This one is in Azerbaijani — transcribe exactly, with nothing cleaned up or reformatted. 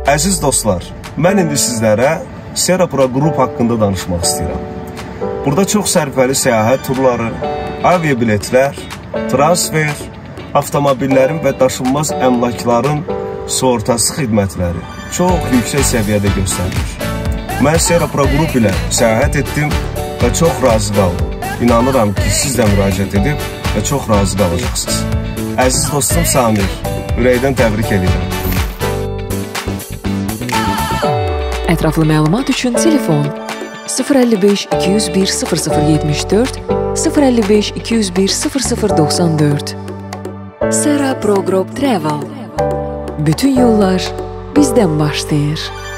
Əziz dostlar, mən indi sizlərə Sierra Pro Group haqqında danışmaq istəyirəm. Burada çox sərfəli səyahət turları, aviabiletlər, transfer, avtomobillərin və daşınmaz əmlakların sığortası xidmətləri çox yüksək səviyyədə göstərilir. Mən Sierra Pro Group ilə səyahət etdim və çox razı qaldım. İnanıram ki, siz də müraciət edib və çox razı qalacaqsınız. Əziz dostum Samir, ürəkdən təbrik edirəm. Ətraflı məlumat üçün telefon sıfır əlli beş iki yüz bir sıfır sıfır yetmiş dörd, sıfır əlli beş iki yüz bir sıfır sıfır doxsan dörd. Sierra Pro Group Travel. Bütün yollar bizdən başlayır.